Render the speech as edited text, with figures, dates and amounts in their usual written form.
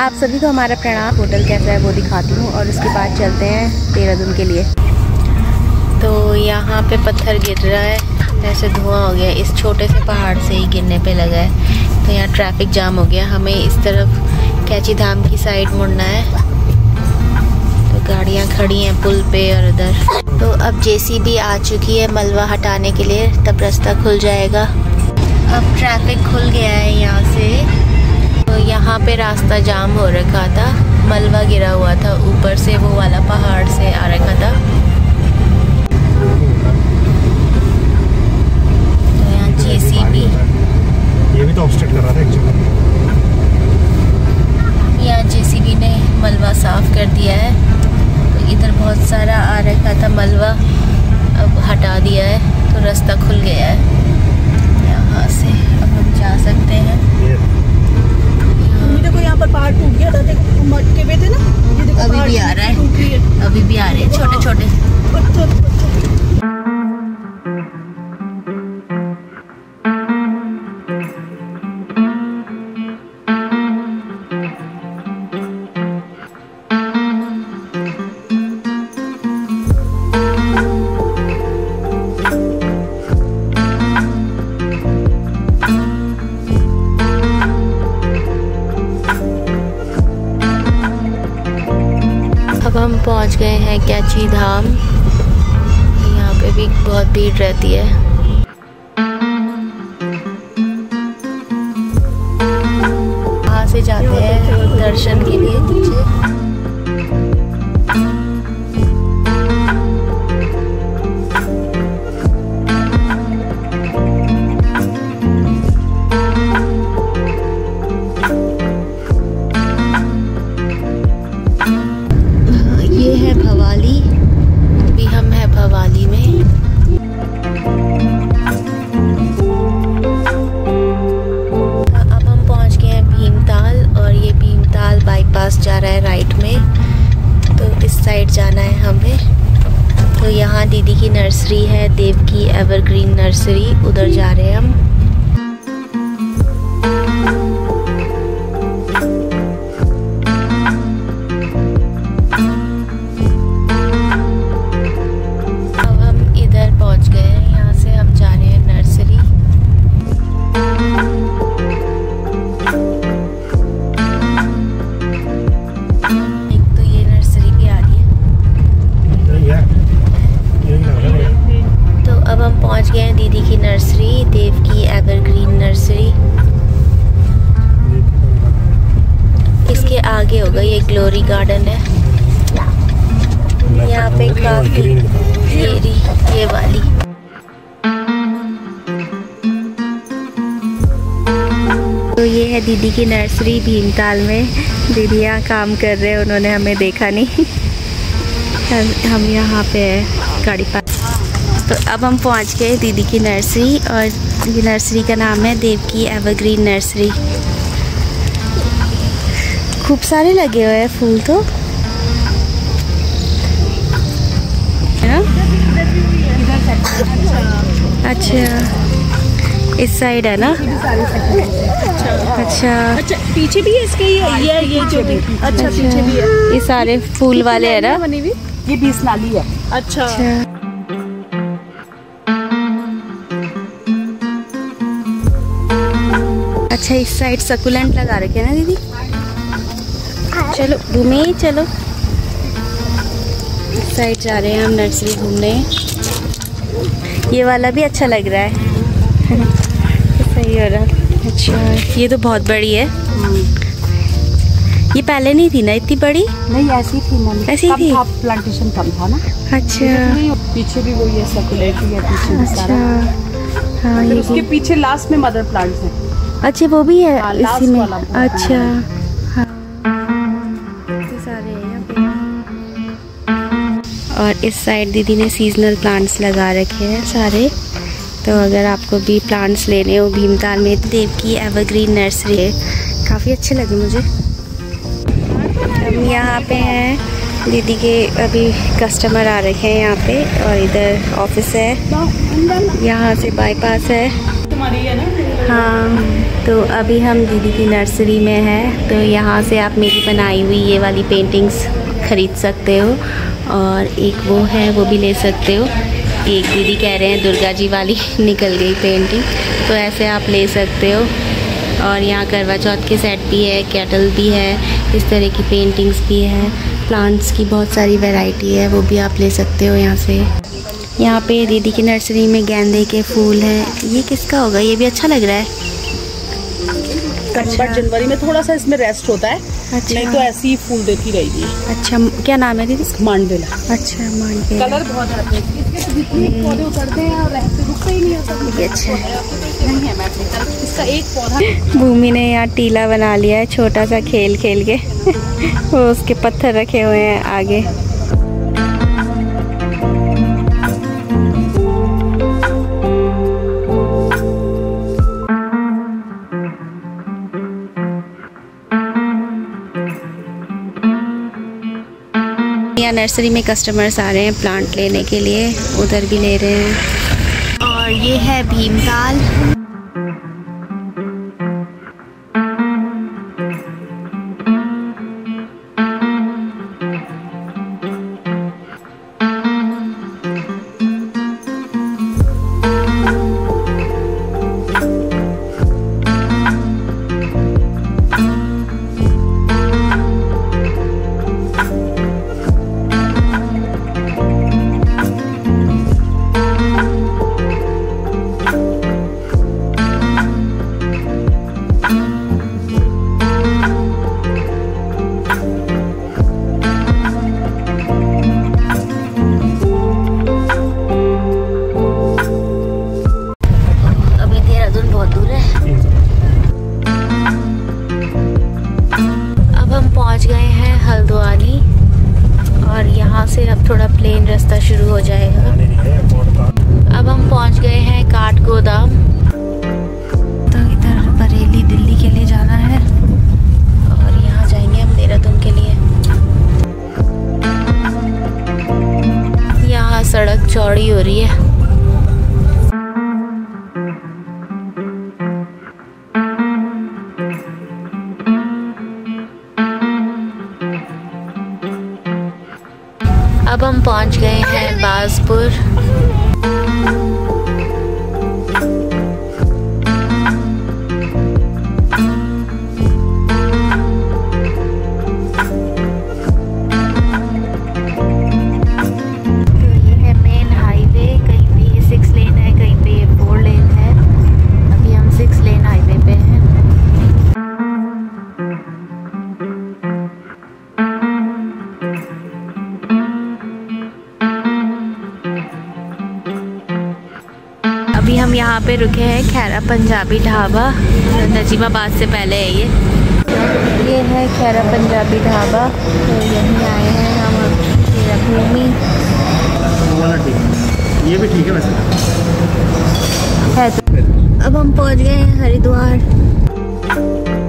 आप सभी को हमारा प्रणाम। होटल कैसा है वो दिखाती हूँ और उसके बाद चलते हैं देहरादून के लिए। तो यहाँ पे पत्थर गिर रहा है, ऐसे धुआं हो गया, इस छोटे से पहाड़ से ही गिरने पे लगा है। तो यहाँ ट्रैफिक जाम हो गया, हमें इस तरफ कैची धाम की साइड मुड़ना है। तो गाड़ियाँ खड़ी हैं पुल पे और उधर। तो अब जेसीबी आ चुकी है मलबा हटाने के लिए, तब रास्ता खुल जाएगा। अब ट्रैफिक खुल गया है यहाँ से। तो यहाँ पे रास्ता जाम हो रखा था, मलबा गिरा हुआ था ऊपर से, वो वाला पहाड़ से आ रखा था। तो यहाँ जेसीबी ये भी तो ऑब्स्टेकल कर रहा था एक्चुअली। यहाँ जेसीबी ने मलबा साफ कर दिया है। तो इधर बहुत सारा आ रखा था मलबा, अब हटा दिया है तो रास्ता खुल गया है। यहाँ से अब हम जा सकते हैं। देखो यहाँ पर पहाड़ टूट गया था, देखो मटके पे थे ना, ये देखो अभी भी आ रहा है, अभी भी आ रहे हैं छोटे छोटे पत्थर। अब हम पहुंच गए हैं कैची धाम। यहाँ पे भी बहुत भीड़ रहती है। वहाँ से जाते हैं दर्शन के लिए नीचे। ये है भवाली, अभी हम हैं भवाली में। अब हम पहुंच गए हैं भीमताल, और ये भीमताल बाईपास जा रहा है राइट में, तो इस साइड जाना है हमें। तो यहाँ दीदी की नर्सरी है, देवकी एवरग्रीन नर्सरी, उधर जा रहे हैं हम। पहुंच गए हैं दीदी की नर्सरी, देवकी एवरग्रीन नर्सरी। इसके आगे होगा ये ग्लोरी गार्डन है। यहाँ पे काफी ये वाली। तो ये है दीदी की नर्सरी भीमताल में। दीदी यहाँ काम कर रहे हैं, उन्होंने हमें देखा नहीं। हम यहाँ पे गाड़ी पास। तो अब हम पहुंच गए दीदी की नर्सरी, और ये नर्सरी का नाम है देवकी एवरग्रीन नर्सरी। खूब सारे लगे हुए हैं फूल तो। अच्छा, इस साइड है ना। अच्छा, पीछे भी है इसके, ये जो भी अच्छा पीछे भी है। ये सारे फूल वाले है ना। ये 20 नाली है। अच्छा। अच्छा, इस साइड सकुलेंट लगा रखे ना दीदी। चलो घूमे, चलो इस साइड जा रहे हैं हम नर्सरी घूमने। ये वाला भी अच्छा लग रहा है। सही हो रहा। अच्छा, ये तो बहुत बड़ी है। ये पहले नहीं थी ना इतनी बड़ी? नहीं, ऐसी थी ना, ऐसी थी। प्लांटेशन कम था ना। अच्छा, पीछे भी वही है, सर्कुलेट है पीछे भी सारा। हाँ, ये उसके पीछे लास्ट में मदर प्लांट्स हैं। अच्छा, वो भी है इसी में। वाला। अच्छा, हाँ, सारे हैं यहाँ पे। और इस साइड दीदी ने सीजनल प्लांट्स लगा रखे हैं सारे। तो अगर आपको भी प्लांट्स लेने हो भीमताल में, देवकी एवरग्रीन नर्सरी है, काफ़ी अच्छे लगे मुझे। हम यहाँ पे हैं, दीदी के अभी कस्टमर आ रखे हैं यहाँ पे, और इधर ऑफिस है, यहाँ से बाईपास है। तुम्हारी है ना? हाँ, तो अभी हम दीदी की नर्सरी में हैं, तो यहाँ से आप मेरी बनाई हुई ये वाली पेंटिंग्स ख़रीद सकते हो, और एक वो है वो भी ले सकते हो। एक दीदी कह रहे हैं दुर्गा जी वाली निकल गई पेंटिंग, तो ऐसे आप ले सकते हो। और यहाँ करवा चौथ के सेट भी है, कैटल भी है, इस तरह की पेंटिंग्स भी है, प्लांट्स की बहुत सारी वैरायटी है, वो भी आप ले सकते हो यहाँ से। यहाँ पे दीदी की नर्सरी में गेंदे के फूल हैं। ये किसका होगा? ये भी अच्छा लग रहा है। अच्छा। जनवरी में थोड़ा सा इसमें रेस्ट होता है। अच्छा। नहीं तो ऐसी ही फूल देती रहेगी। अच्छा, क्या नाम है दीदी? मांडवेला। अच्छा, मांडवेला। कलर बहुत आते हैं इसके, तो जितने पौधे उतरते हैं और रहते रुकते ही नहीं होता। अच्छा नहीं है मैच इसका एक पौधा। भूमि ने यहाँ टीला बना लिया है, छोटा सा खेल खेल के वो उसके पत्थर रखे हुए हैं आगे। यहाँ नर्सरी में कस्टमर्स आ रहे हैं प्लांट लेने के लिए, उधर भी ले रहे हैं। और ये है भीमताल। से अब थोड़ा प्लेन रास्ता शुरू हो जाएगा। अब हम पहुंच गए हैं काठ गोदाम। तो इधर बरेली दिल्ली के लिए जाना है और यहाँ जाएंगे हम देहरादून के लिए। यहाँ सड़क चौड़ी हो रही है। अब हम पहुंच गए हैं बाजपुर। तो ये है मेन हाईवे, कहीं पे ये 6 लेन है, कहीं पे ये 4 लेन है। अभी हम 6 लेन हाईवे पे हैं। अभी हम यहाँ पे रुके हैं खैरा पंजाबी ढाबा, नजीबाबाद से पहले है ये है खैरा पंजाबी ढाबा। तो यहीं आए हैं हम। भूमि ये भी ठीक है वैसे है। तो अब हम पहुँच गए हैं हरिद्वार।